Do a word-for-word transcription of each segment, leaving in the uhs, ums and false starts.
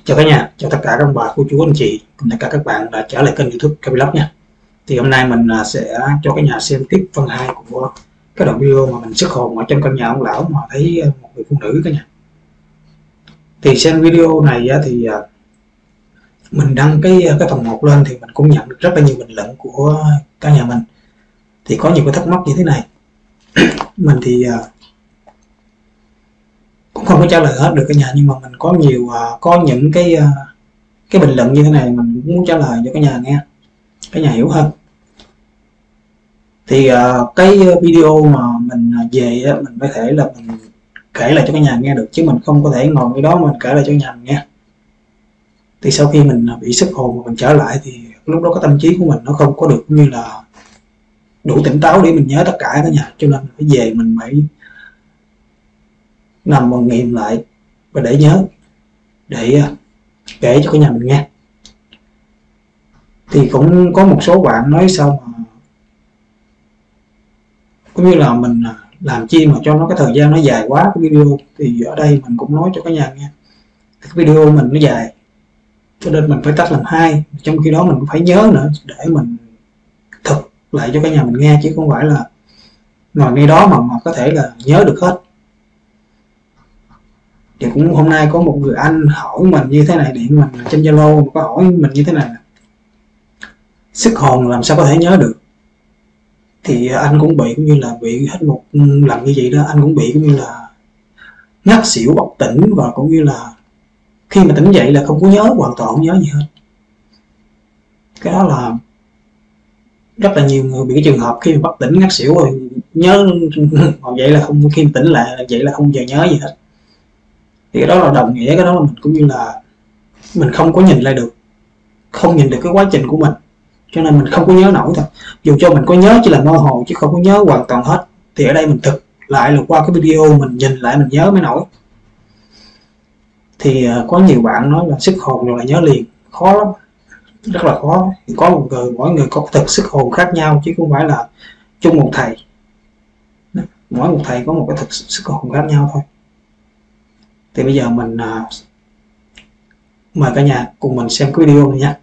Chào cả nhà, chào tất cả các ông bà, cô chú, anh chị cùng tất cả các bạn đã trở lại kênh YouTube Capvlog nha. Thì hôm nay mình à, sẽ cho cả nhà xem tiếp phần hai của cái đoạn video mà mình xuất hồn ở trong căn nhà ông lão mà thấy à, một người phụ nữ cả nhà. Thì xem video này thì à, mình đăng cái cái phần một lên thì mình cũng nhận được rất là nhiều bình luận của cả nhà mình. Thì có nhiều cái thắc mắc như thế này. Mình thì à, cũng không có trả lời hết được cả nhà, nhưng mà mình có nhiều à, có những cái à, cái bình luận như thế này mình cũng muốn trả lời cho cả nhà nghe, cả nhà hiểu hơn. Thì uh, cái video mà mình về á, mình phải thể là mình kể lại cho cả nhà nghe được, chứ mình không có thể ngồi cái đó mình kể lại cho nhà mình nghe. Thì sau khi mình bị sức hồn mà mình trở lại thì lúc đó cái tâm trí của mình nó không có được như là đủ tỉnh táo để mình nhớ tất cả cả nhà, cho nên mình phải về mình phải nằm và nghiệm lại và để nhớ, để uh, kể cho cả nhà mình nghe. Thì cũng có một số bạn nói sao mà cũng như là mình làm chi mà cho nó cái thời gian nó dài quá cái video. Thì ở đây mình cũng nói cho cả nhà nghe, cái video mình nó dài cho nên mình phải tách làm hai, trong khi đó mình cũng phải nhớ nữa để mình thực lại cho cả nhà mình nghe, chứ không phải là ngồi ngay đó mà, mà có thể là nhớ được hết. Thì cũng hôm nay có một người anh hỏi mình như thế này, điện mình trên Zalo có hỏi mình như thế này: sức hồn làm sao có thể nhớ được? Thì anh cũng bị cũng như là bị hết một lần như vậy đó, anh cũng bị cũng như là ngất xỉu bất tỉnh, và cũng như là khi mà tỉnh dậy là không có nhớ, hoàn toàn không nhớ gì hết. Cái đó là rất là nhiều người bị cái trường hợp khi mà bất tỉnh ngất xỉu rồi nhớ, còn vậy là không, khi tỉnh lại vậy là không giờ nhớ gì hết. Thì cái đó là đồng nghĩa cái đó là mình cũng như là mình không có nhìn lại được, không nhìn được cái quá trình của mình, cho nên mình không có nhớ nổi thôi. Dù cho mình có nhớ chỉ là mơ hồ chứ không có nhớ hoàn toàn hết. Thì ở đây mình thực lại là qua cái video mình nhìn lại mình nhớ mới nổi. Thì có nhiều bạn nói là sức hồn rồi là nhớ liền, khó lắm, rất là khó. Thì có một người, mỗi người có thực sức hồn khác nhau chứ không phải là chung một thầy, mỗi một thầy có một cái thực sức hồn khác nhau thôi. Thì bây giờ mình à, mời cả nhà cùng mình xem cái video này nha.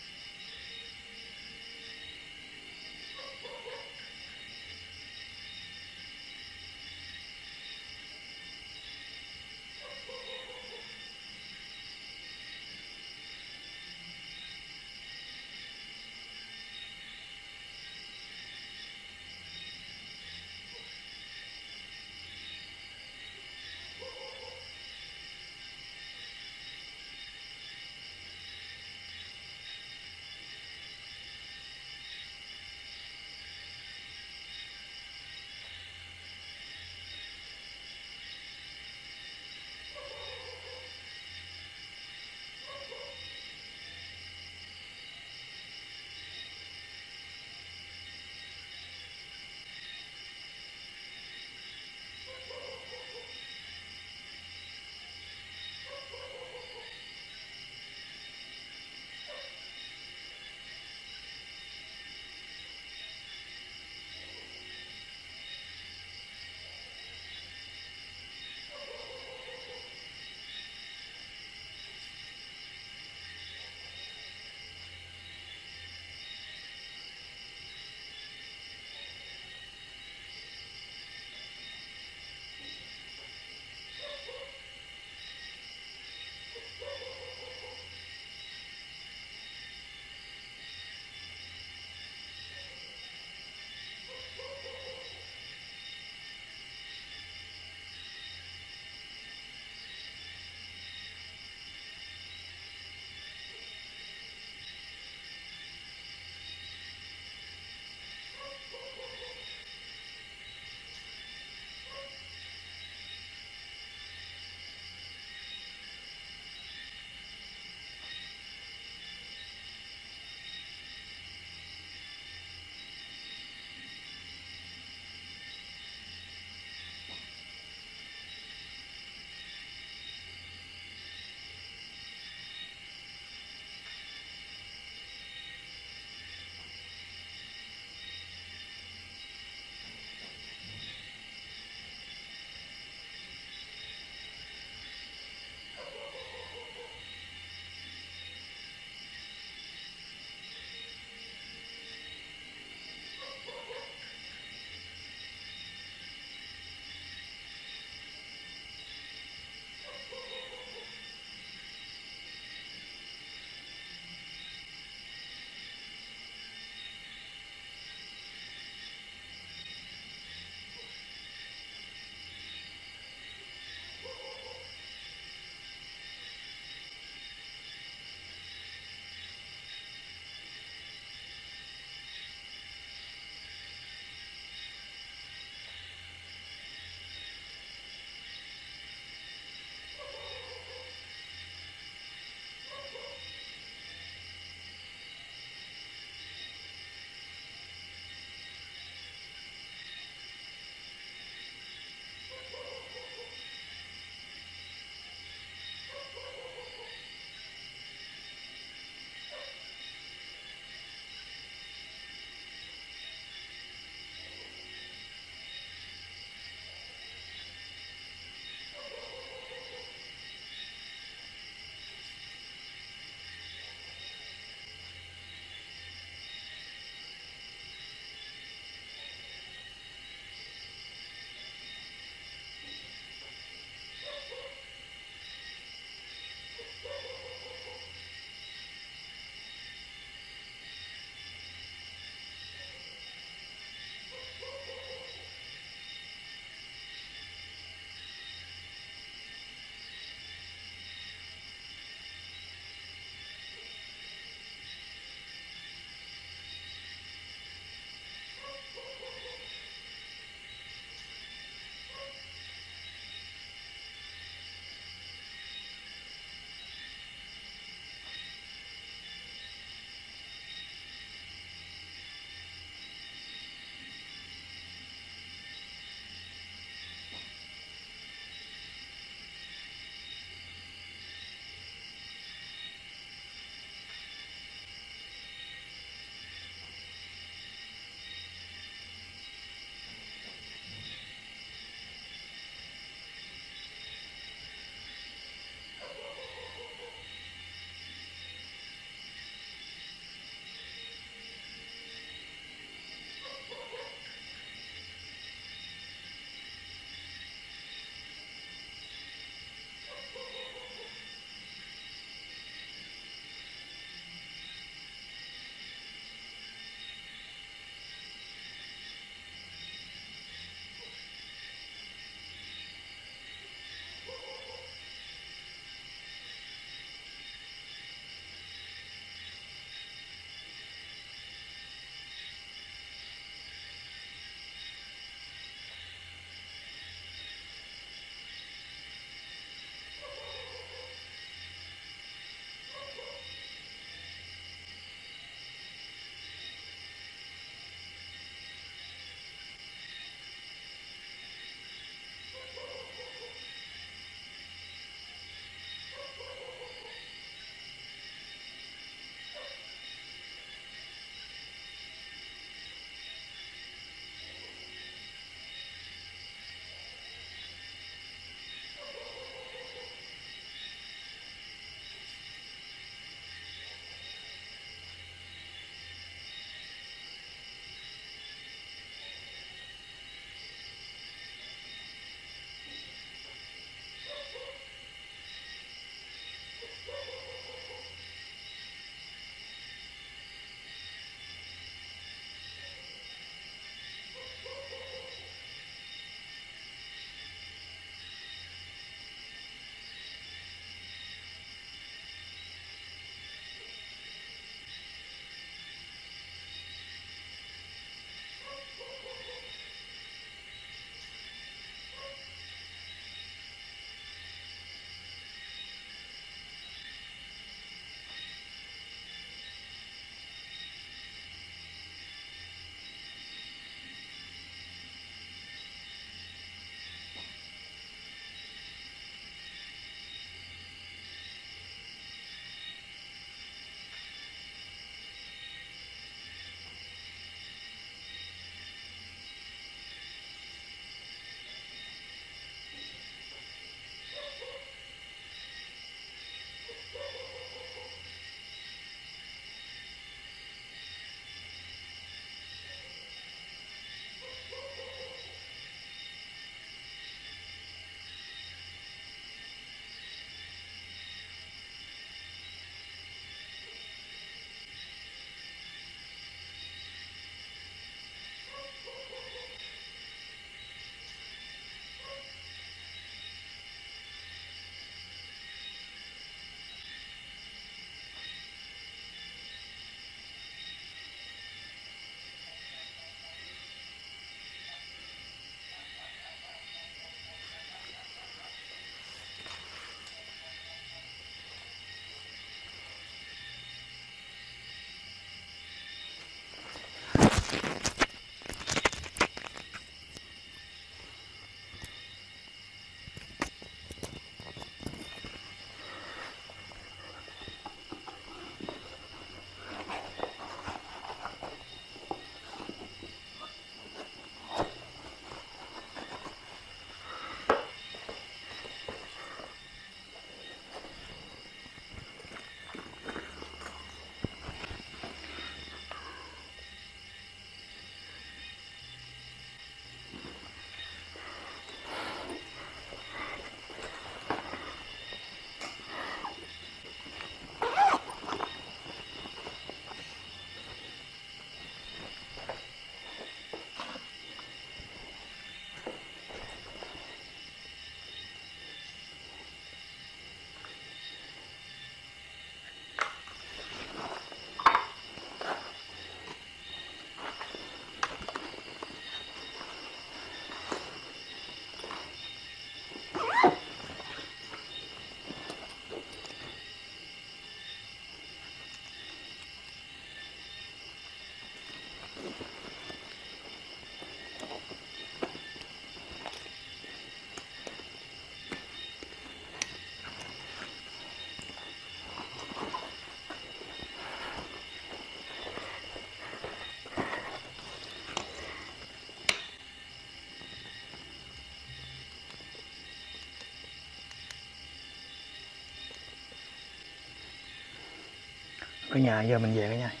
Cả nhà giờ mình về cả nhà.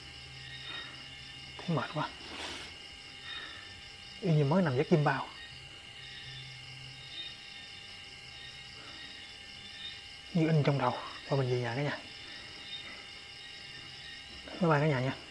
Thấy mệt quá. Y như mới nằm giấc chim bao. Như in trong đầu. Thôi mình về nhà cả nhà. Bye bye cả nhà nha.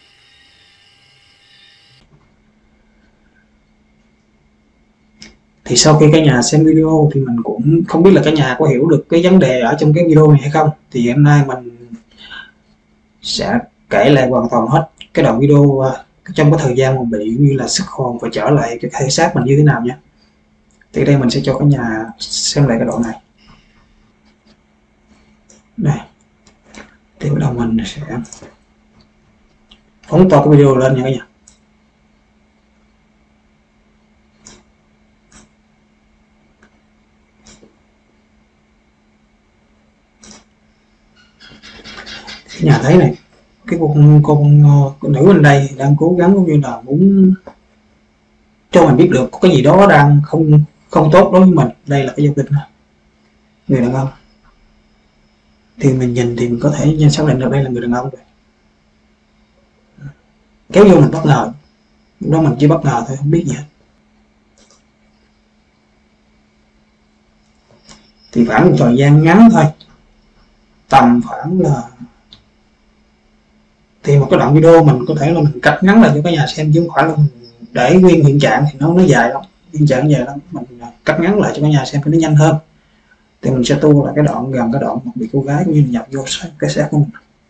Thì sau khi cả nhà xem video thì mình cũng không biết là cả nhà có hiểu được cái vấn đề ở trong cái video này hay không. Thì hôm nay mình sẽ kể lại hoàn toàn hết cái đoạn video trong cái thời gian mà bị như là xuất hồn và trở lại cái thể xác mình như thế nào nha. Thì đây mình sẽ cho cả nhà xem lại cái đoạn này. Đây. Thì bắt đầu mình sẽ phóng to cái video lên nha cả nhà. Nhà thấy này, cái con con, con nữ bên đây đang cố gắng cũng như là muốn cho mình biết được có cái gì đó đang không không tốt đối với mình. Đây là cái giao dịch người đàn ông, thì mình nhìn thì mình có thể nhận xác định được đây là người đàn ông rồi. Kéo vô mình bất ngờ, lúc đó mình chỉ bất ngờ thôi, không biết gì hết. Thì khoảng một thời gian ngắn thôi, tầm khoảng là thì một cái đoạn video mình có thể là mình cắt ngắn lại cho cả nhà xem, chứ không phải là mình để nguyên hiện trạng thì nó nó dài lắm, hiện trạng dài lắm, mình cắt ngắn lại cho cả nhà xem cho nó nhanh hơn. Thì mình sẽ tua lại cái đoạn gần cái đoạn bị cô gái cũng như nhập vô cái xác của mình.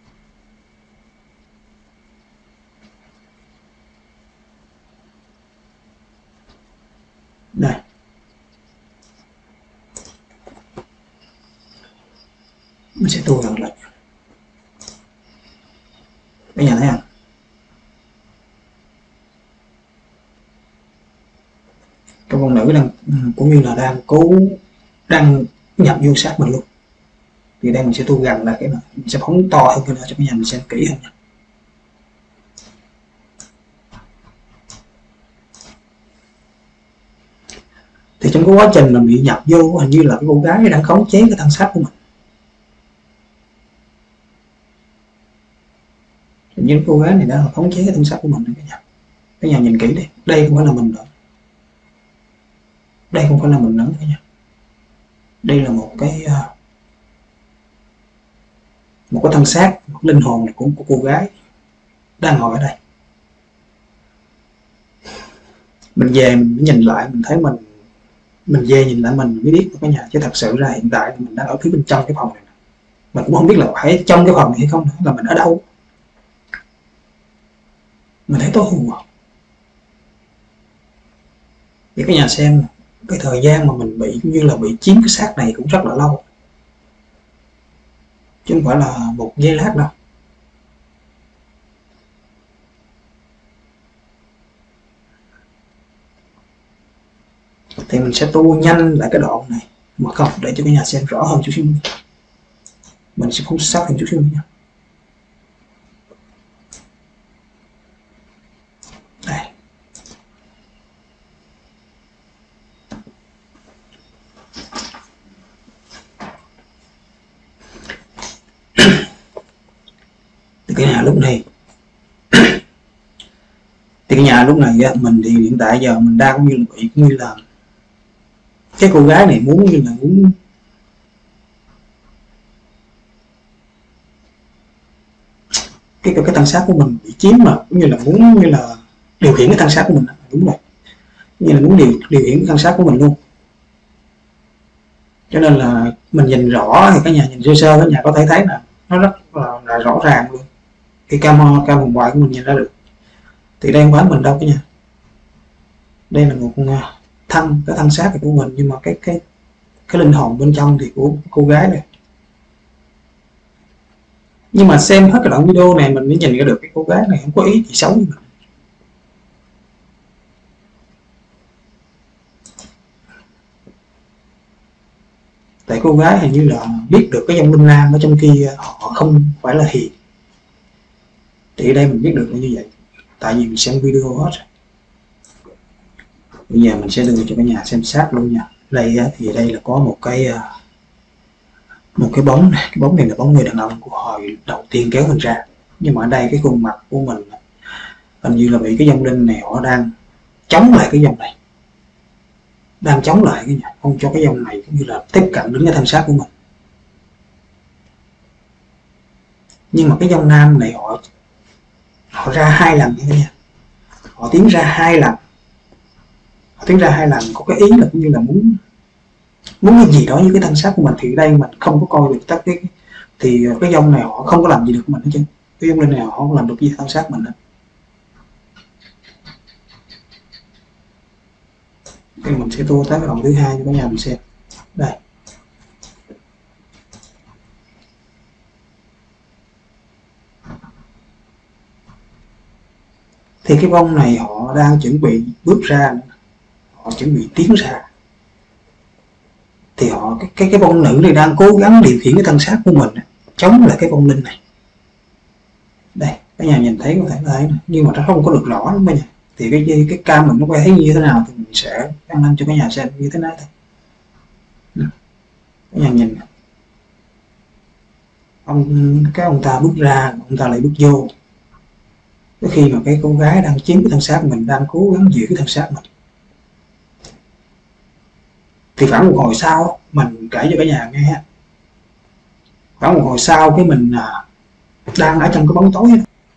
Đây, mình sẽ tua gần lại. Cả nhà thấy không? Cái con nữ đang cũng như là đang cố đang nhập vô xác mình luôn. Thì đây mình sẽ thu gần lại cái này, mình sẽ phóng to hơn cái nữa cho cả nhà mình xem kỹ hơn nha. Thì trong cái quá trình mình bị nhập vô, hình như là cái cô gái đang khống chế cái thân xác của mình. Nhưng cô gái này đã khống chế cái thân xác của mình đấy cả nhà. Cả nhà nhìn kỹ đi, đây không phải là mình nữa. Đây không phải là mình nữa cả nhà. Đây là một cái một cái thân xác, một linh hồn này cũng của cô gái đang ngồi ở đây. Mình về mình nhìn lại mình thấy mình mình về nhìn lại mình mới biết cả nhà, chứ thật sự ra hiện tại mình đang ở phía bên trong cái phòng này. Mình cũng không biết là phải trong cái phòng này hay không nữa, là mình ở đâu. Mình thấy tối hù. Để cả nhà xem cái thời gian mà mình bị cũng như là bị chiếm cái xác này cũng rất là lâu, chứ không phải là một giây lát đâu. Thì mình sẽ tua nhanh lại cái đoạn này mà không, để cho cả nhà xem rõ hơn chút xíu. Mình sẽ phóng sát hơn chút xíu nha. Đây. Thì cái nhà lúc này thì cái nhà lúc này mình thì hiện tại giờ mình đang cũng như là bị cũng như là cái cô gái này muốn như là muốn cái cái thân xác của mình bị chiếm, mà cũng như là muốn như là điều khiển cái thân xác của mình. Đúng rồi, như là muốn điều điều khiển cái thân xác của mình luôn. Cho nên là mình nhìn rõ thì cả nhà nhìn sơ sơ, cả nhà có thể thấy là nó rất là, là rõ ràng luôn. Cái cam cam hồng ngoại của mình nhìn ra được. Thì đây không phải mình đâu cả nhà. Đây là một thân cái thân xác của mình, nhưng mà cái cái cái linh hồn bên trong thì của cô gái này. Nhưng mà xem hết cái đoạn video này mình mới nhìn ra được cái cô gái này không có ý gì xấu với mình. Tại cô gái hình như là biết được cái dòng linh nam ở trong kia họ không phải là hiền. Thì ở đây mình biết được là như vậy, tại vì mình xem video hết. Bây giờ mình sẽ đưa cho cả nhà xem sát luôn nha. Đây thì đây là có một cái một cái bóng này, cái bóng này là bóng người đàn ông của hồi đầu tiên kéo mình ra. Nhưng mà ở đây cái khuôn mặt của mình hình như là bị cái vong linh này họ đang chống lại cái vong này, đang chống lại cái nhà, không cho cái vong này cũng như là tiếp cận đến cái thân xác của mình. Nhưng mà cái vong nam này họ họ ra hai lần như thế nha, họ tiến ra hai lần, họ tiến ra hai lần có cái ý là cũng như là muốn muốn cái gì đó với cái thân xác của mình. Thì ở đây mình không có coi được tất cái thì cái vong này họ không có làm gì được mình hết trơn, cái vong linh này họ không làm được gì thân xác mình hết. Thì mình sẽ tua tới cái đoạn thứ hai cho cả nhà mình xem. Đây, thì cái vong này họ đang chuẩn bị bước ra, họ chuẩn bị tiến ra, thì họ cái cái cái vong nữ này đang cố gắng điều khiển cái thân xác của mình chống lại cái vong linh này. Đây cả nhà nhìn thấy có thể thấy nhưng mà nó không có được rõ lắm cả nhà. Thì cái cái cam mình nó quay thấy như thế nào thì mình sẽ đăng lên cho cả nhà xem như thế này thôi. Cả nhà nhìn ông cái ông ta bước ra, ông ta lại bước vô. Cái khi mà cái cô gái đang chiếm cái thân xác mình, đang cố gắng giữ cái thân xác mình, thì khoảng một hồi sau mình kể cho cả nhà nghe, khoảng một hồi sau cái mình đang ở trong cái bóng tối đó.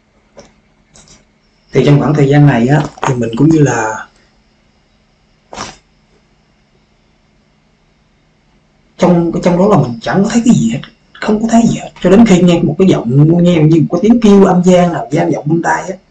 Thì trong khoảng thời gian này á thì mình cũng như là trong trong đó là mình chẳng có thấy cái gì hết, không có thấy gì hết, cho đến khi nghe một cái giọng, nghe như một cái tiếng kêu âm gian nào gian vọng bên tai á,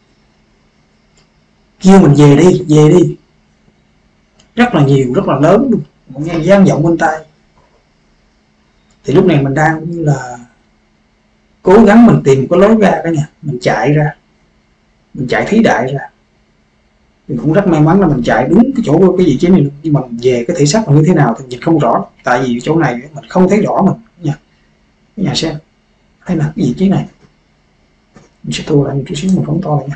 kêu mình về đi, về đi, rất là nhiều, rất là lớn luôn, nghe gian vọng bên tai. Thì lúc này mình đang cũng như là cố gắng mình tìm cái lối ra cả nhà, mình chạy ra, mình chạy thí đại ra. Mình cũng rất may mắn là mình chạy đúng cái chỗ cái vị trí này luôn. Nhưng mà về cái thể xác là như thế nào thì nhìn không rõ, tại vì chỗ này mình không thấy rõ mình nha. Cái nhà xem hay là cái vị trí này, mình sẽ tua lại một chút xíu, mình phóng to lại nha.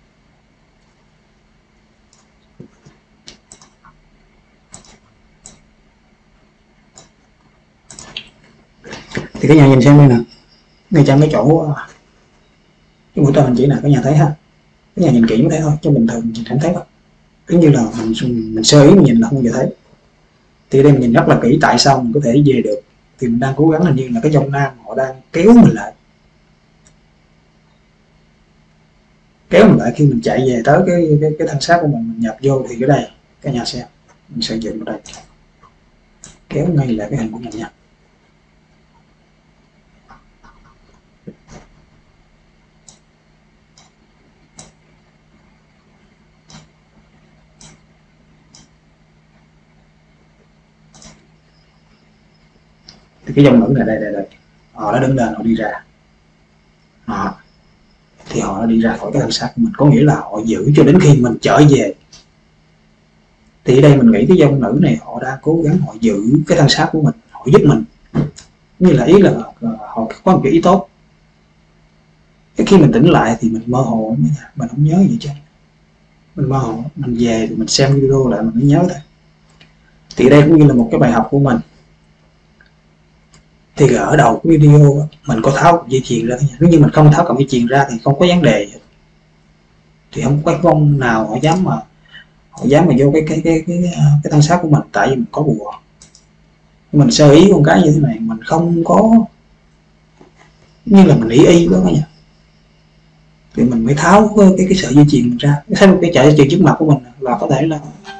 Thì cái nhà nhìn xem đây nè, ngay trong cái chỗ cái mũi tên mình chỉ nè, cái nhà thấy ha. Cái nhà nhìn kỹ mới thấy thôi, chứ bình thường mình không thấy đâu. Cứ như là mình mình sơ ý mình nhìn là không bao giờ thấy. Thì đây mình nhìn rất là kỹ, tại sao mình có thể về được. Thì mình đang cố gắng là như là cái vong nam họ đang kéo mình lại, kéo mình lại khi mình chạy về tới cái cái, cái thân xác của mình, mình nhập vô. Thì cái đây cả nhà xem, mình sẽ dựng vào đây, kéo ngay lại cái hình của mình nha. Thì cái dòng nữ này đây đây đây, họ đã đứng lên, họ đi ra, họ thì họ đã đi ra khỏi cái thân xác của mình, có nghĩa là họ giữ cho đến khi mình trở về. Thì ở đây mình nghĩ cái dòng nữ này họ đang cố gắng họ giữ cái thân xác của mình, họ giúp mình, như là ý là họ có một cái ý tốt. Cái khi mình tỉnh lại thì mình mơ hồ, mình không nhớ gì chứ, mình mơ hồ, mình về thì mình xem video lại mình mới nhớ thôi. Thì đây cũng như là một cái bài học của mình. Thì ở đầu cái video mình có tháo cọng dây chuyền ra, nếu như mình không tháo cọng dây chuyền ra thì không có vấn đề, thì không có cái vong nào họ dám mà họ dám mà vô cái cái cái cái cái thân xác của mình, tại vì mình có bùa. Mình sơ ý con cái như thế này, mình không có như là mình ý y đó cả nhà, thì mình mới tháo cái cái, cái sợi dây chuyền mình ra. Thấy một cái sợi dây chuyền trước mặt của mình là có thể là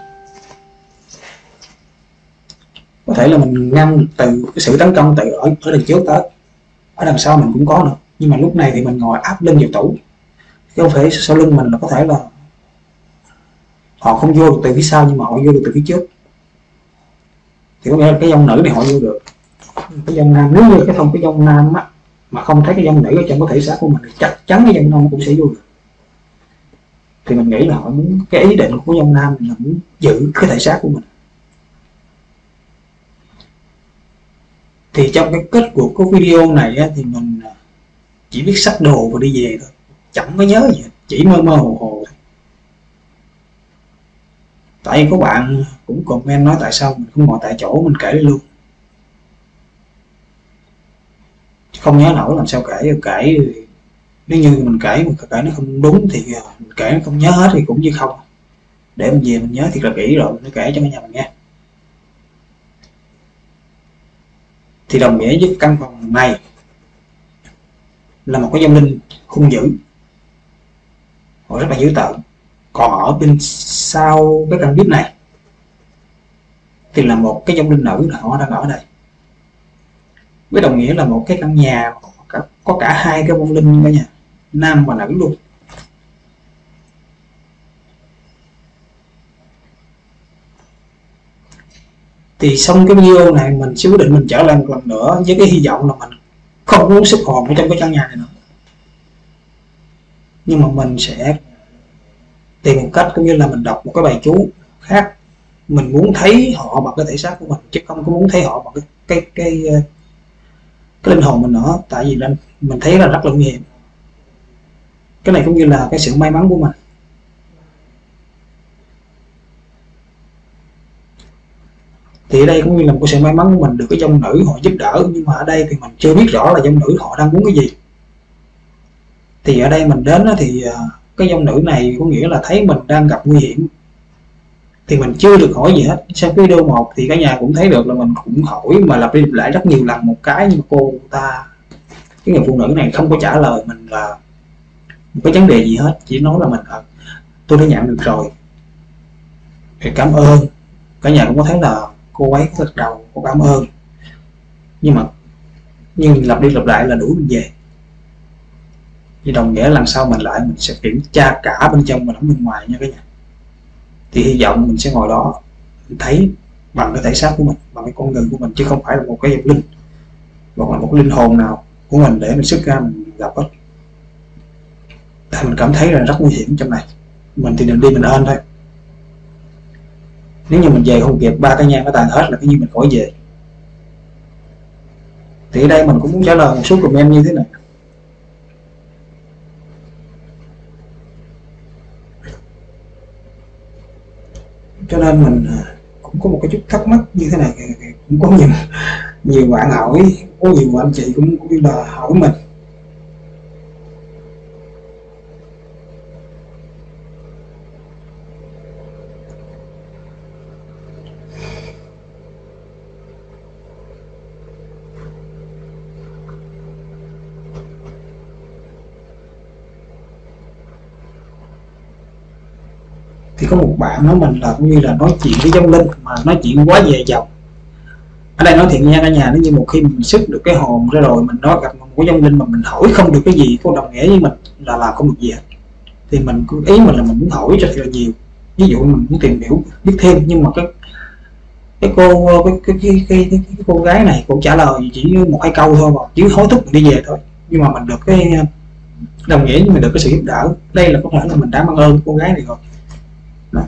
có thể là mình ngăn từ cái sự tấn công từ ở ở đằng trước tới ở đằng sau mình cũng có nữa. Nhưng mà lúc này thì mình ngồi áp lưng vào tủ, chứ không phải sau lưng mình là có thể là họ không vô được từ phía sau, nhưng mà họ vô được từ phía trước. Thì có nghĩa là cái dòng nữ này họ vô được. Cái dòng nam, nếu như cái thông cái dòng nam á mà không thấy cái dòng nữ ở trong cái thể xác của mình thì chắc chắn cái dòng nam cũng sẽ vô được. Thì mình nghĩ là họ muốn, cái ý định của dòng nam là muốn giữ cái thể xác của mình. Thì trong cái kết của cái video này á, thì mình chỉ biết xách đồ và đi về thôi, chẳng có nhớ gì, chỉ mơ mơ hồ hồ. Tại vì có bạn cũng comment nói tại sao mình không ngồi tại chỗ mình kể luôn, không nhớ nổi làm sao kể, kể Nếu như mình kể mà kể nó không đúng thì mình kể nó không nhớ hết thì cũng như không. Để mình về mình nhớ thiệt là kỹ rồi mình kể cho cả nhà mình nghe. Thì đồng nghĩa với căn phòng này là một cái vong linh hung dữ, họ rất là dữ tợn. Còn ở bên sau cái căn bếp này thì là một cái vong linh nữ, họ đang ở đây, với đồng nghĩa là một cái căn nhà có cả, có cả hai cái vong linh cả nhà, nam và nữ luôn. Thì xong cái video này mình sẽ quyết định mình trở lại một lần nữa với cái hy vọng là mình không muốn xuất hồn ở trong cái căn nhà này nữa, nhưng mà mình sẽ tìm một cách cũng như là mình đọc một cái bài chú khác. Mình muốn thấy họ bằng cái thể xác của mình chứ không có muốn thấy họ bằng cái cái cái cái, cái linh hồn mình nữa, tại vì nên mình thấy là rất là nguy hiểm. Cái này cũng như là cái sự may mắn của mình. Thì ở đây cũng như là một cái sự may mắn của mình được cái dòng nữ họ giúp đỡ, nhưng mà ở đây thì mình chưa biết rõ là dòng nữ họ đang muốn cái gì. Thì ở đây mình đến thì cái dòng nữ này có nghĩa là thấy mình đang gặp nguy hiểm, thì mình chưa được hỏi gì hết. Sau video một thì cả nhà cũng thấy được là mình cũng hỏi mà lặp đi lặp lại rất nhiều lần một cái, nhưng mà cô ta, cái người phụ nữ này không có trả lời mình là một cái vấn đề gì hết, chỉ nói là mình à, tôi đã nhận được rồi, cảm ơn. Cả nhà cũng có thấy là cô ấy có gật đầu, cô cảm ơn, nhưng mà nhưng lặp đi lặp lại là đuổi mình về. Thì đồng nghĩa lần sau mình lại mình sẽ kiểm tra cả bên trong và lẫn bên ngoài nha cả nhà. Thì hy vọng mình sẽ ngồi đó mình thấy bằng cái thể xác của mình, bằng cái con người của mình, chứ không phải là một cái vong linh hoặc là một cái linh hồn nào của mình để mình xuất ra mình gặp hết. Tại mình cảm thấy là rất nguy hiểm trong này. Mình thì đừng đi mình ơn thôi. Nếu như mình về không kịp ba cái nhang nó tàn hết là cái như mình khỏi về. Thì ở đây mình cũng muốn trả lời một số comment như thế này. Cho nên mình cũng có một cái chút thắc mắc như thế này, cũng có nhiều nhiều bạn hỏi, có nhiều anh chị cũng cũng như là hỏi mình. Thì có một bạn nói mình là cũng như là nói chuyện với vong linh mà nói chuyện quá về dòng. Ở đây nói thiện nha cả nhà, nếu như một khi mình sức được cái hồn ra rồi, mình nói gặp một cái vong linh mà mình hỏi không được cái gì, có đồng nghĩa với mình là làm không được gì hết. Thì mình ý mình là mình muốn hỏi rất là nhiều, ví dụ mình muốn tìm hiểu biết thêm, nhưng mà cái cái cô cái cái cái, cái, cái, cái cô gái này cô trả lời chỉ một hai câu thôi mà chứ hối thúc mình đi về thôi. Nhưng mà mình được cái đồng nghĩa với mình được cái sự giúp đỡ, đây là có thể là mình đã mang ơn cô gái này rồi. Đó.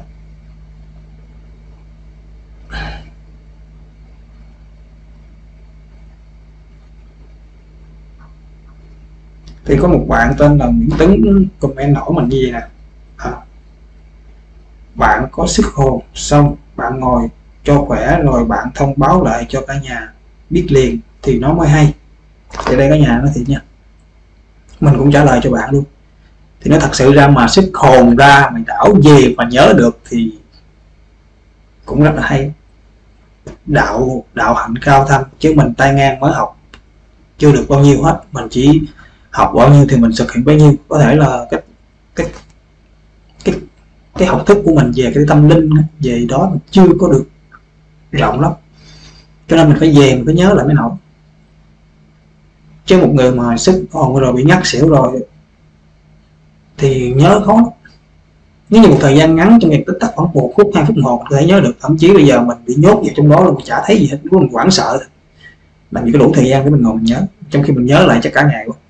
Thì có một bạn tên là Nguyễn Tấn comment hỏi mình như vậy nè. À, bạn có sức hồn xong bạn ngồi cho khỏe rồi bạn thông báo lại cho cả nhà biết liền thì nó mới hay. Thì đây cả nhà nói thiệt nha, mình cũng trả lời cho bạn luôn. Thì nó thật sự ra mà sức hồn ra mày đảo về mà nhớ được thì cũng rất là hay. Đạo đạo hạnh cao thâm, chứ mình tay ngang mới học chưa được bao nhiêu hết, mình chỉ học bao nhiêu thì mình thực hiện bấy nhiêu. Có thể là cái cái cái cái học thức của mình về cái tâm linh về đó mình chưa có được rộng lắm, cho nên mình phải về mình phải nhớ lại mới nổi. Chứ một người mà sức hồn rồi bị ngắt xỉu rồi thì nhớ khó. Nếu như một thời gian ngắn trong việc tích tắc khoảng một phút hai phút đồng hồ mình có thể nhớ được, thậm chí bây giờ mình bị nhốt vào trong đó là mình chả thấy gì hết, lúc mình hoảng sợ làm gì có đủ thời gian để mình ngồi mình nhớ, trong khi mình nhớ lại cho cả ngày quá.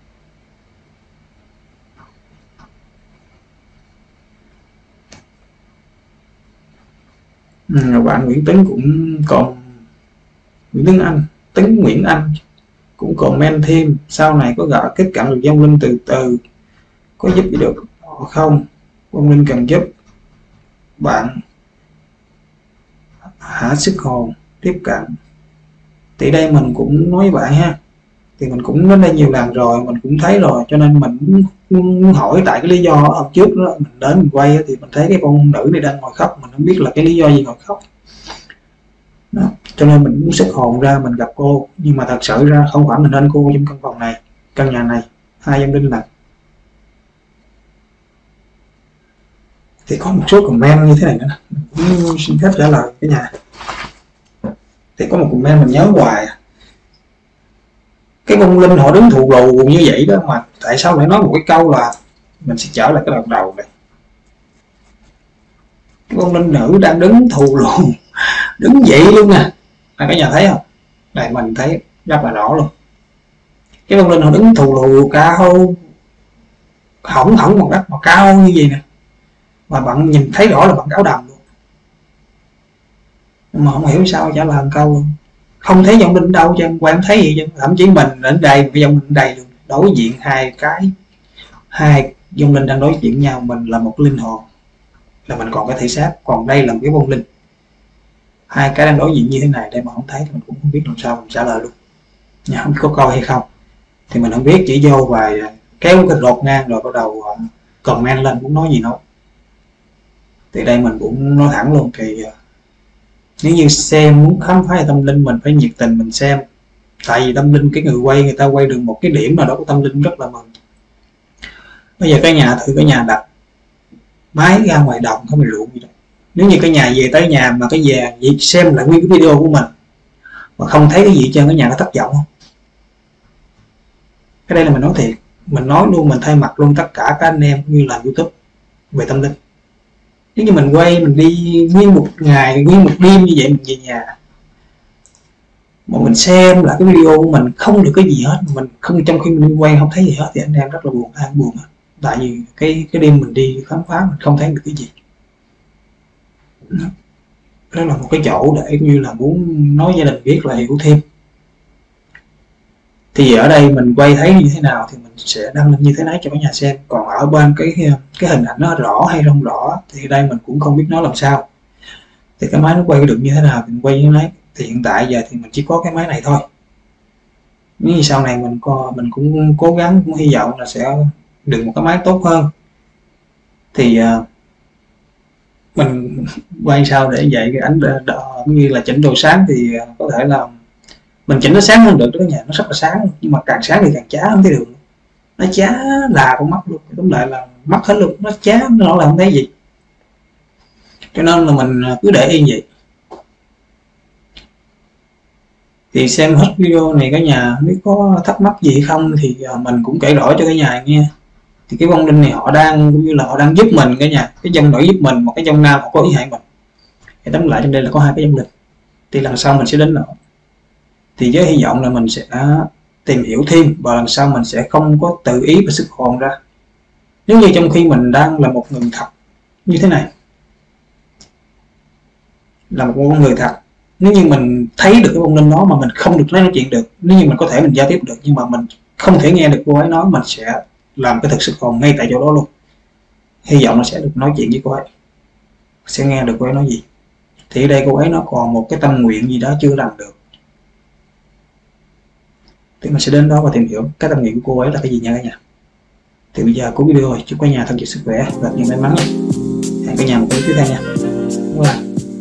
Ừ, bạn Nguyễn Tấn cũng còn Nguyễn Tấn Anh Tấn Nguyễn Anh cũng comment thêm sau này có gỡ kết cận được vong linh từ từ, có giúp gì được không, vong linh cần giúp bạn hạ sức hồn tiếp cận. Thì đây mình cũng nói với bạn ha, thì mình cũng đến đây nhiều lần rồi, mình cũng thấy rồi, cho nên mình muốn hỏi tại cái lý do hôm trước đó mình đến mình quay thì mình thấy cái con nữ này đang ngồi khóc, mình không biết là cái lý do gì ngồi khóc đó. Cho nên mình muốn xuất hồn ra mình gặp cô, nhưng mà thật sự ra không phải mình nên cô trong căn phòng này, căn nhà này hai vong linh lần. Thì có một số comment như thế này nữa, mình cũng xin phép trả lời cái nhà. Thì có một comment mình nhớ hoài, cái vong linh họ đứng thù lù như vậy đó mà tại sao lại nói một cái câu là, mình sẽ trở lại cái đoạn đầu này, cái vong linh nữ đang đứng thù lù đứng vậy luôn nè, à, cả nhà thấy không? Đây mình thấy rất là rõ luôn, cái vong linh họ đứng thù lù cao hỏng hỏng một đất mà cao như vậy nè, mà bạn nhìn thấy rõ là bạn áo đầm luôn, mà không hiểu sao trả lời câu luôn, không thấy vong linh đâu chứ quan thấy gì chứ, thậm chí mình đến đây cái vong linh đây luôn, đối diện hai cái hai vong linh đang đối diện nhau, mình là một linh hồn là mình còn có thể xác, còn đây là một cái vong linh, hai cái đang đối diện như thế này đây mà không thấy thì mình cũng không biết làm sao mình trả lời luôn nha, không biết có coi hay không thì mình không biết, chỉ vô vài kéo cái lột ngang rồi bắt đầu comment lên muốn nói gì nói. Thì đây mình cũng nói thẳng luôn, thì nếu như xem muốn khám phá tâm linh mình phải nhiệt tình mình xem, tại vì tâm linh cái người quay người ta quay được một cái điểm nào đó của tâm linh rất là mừng. Bây giờ cái nhà thử cái nhà đặt máy ra ngoài đồng không bị ruộng gì đâu, nếu như cái nhà về tới nhà mà cái về xem lại nguyên cái video của mình mà không thấy cái gì trên cái nhà nó thất vọng không? Cái đây là mình nói thiệt, mình nói luôn, mình thay mặt luôn tất cả các anh em như làm YouTube về tâm linh. Nếu như mình quay mình đi nguyên một ngày nguyên một đêm như vậy mình về nhà mà mình xem lại cái video của mình không được cái gì hết, mình không, trong khi mình quay không thấy gì hết thì anh em rất là buồn, ai buồn hết. Tại vì cái cái đêm mình đi khám phá mình không thấy được cái gì. Đó là một cái chỗ để như là muốn nói gia đình biết là hiểu thêm. Thì ở đây mình quay thấy như thế nào thì mình sẽ đăng lên như thế đấy cho cả nhà xem. Còn ở bên cái cái hình ảnh nó rõ hay không rõ thì đây mình cũng không biết nói làm sao. Thì cái máy nó quay được như thế nào thì mình quay như thế. Thì hiện tại giờ thì mình chỉ có cái máy này thôi. Nếu như sau này mình co mình cũng cố gắng, cũng hy vọng là sẽ được một cái máy tốt hơn. Thì uh, mình quay sao để vậy cái ánh đỏ như là chỉnh độ sáng thì có thể là mình chỉnh nó sáng hơn được, cái nhà nó rất là sáng, nhưng mà càng sáng thì càng chá không thấy đường, nó chá là con mắt luôn, đúng lại là mắt hết luôn, nó chá nó là không thấy gì, cho nên là mình cứ để yên vậy. Thì xem hết video này cả nhà, nếu có thắc mắc gì không thì mình cũng kể rõ cho cả nhà nghe. Thì cái vong linh này họ đang cũng như là họ đang giúp mình cả nhà, cái dòng nữ giúp mình, một cái dòng nam họ có ý hại mình. Thì tóm lại trong đây là có hai cái dòng linh, thì lần sau mình sẽ đến nữa. Thì với hy vọng là mình sẽ tìm hiểu thêm và lần sau mình sẽ không có tự ý và sức hồn ra. Nếu như trong khi mình đang là một người thật như thế này, là một con người thật, nếu như mình thấy được cái vong linh đó mà mình không được nói chuyện được, nếu như mình có thể mình giao tiếp được nhưng mà mình không thể nghe được cô ấy nói, mình sẽ làm cái thực sức hồn ngay tại chỗ đó luôn. Hy vọng là sẽ được nói chuyện với cô ấy, sẽ nghe được cô ấy nói gì. Thì ở đây cô ấy nó còn một cái tâm nguyện gì đó chưa làm được, thì mình sẽ đến đó và tìm hiểu cái tâm nguyện của cô ấy là cái gì nha cả nhà. Thì bây giờ cuối video rồi, chúc cả nhà thật nhiều sức khỏe và nhiều may mắn nha. Hẹn cả nhà một video tiếp theo nha. Bye bye.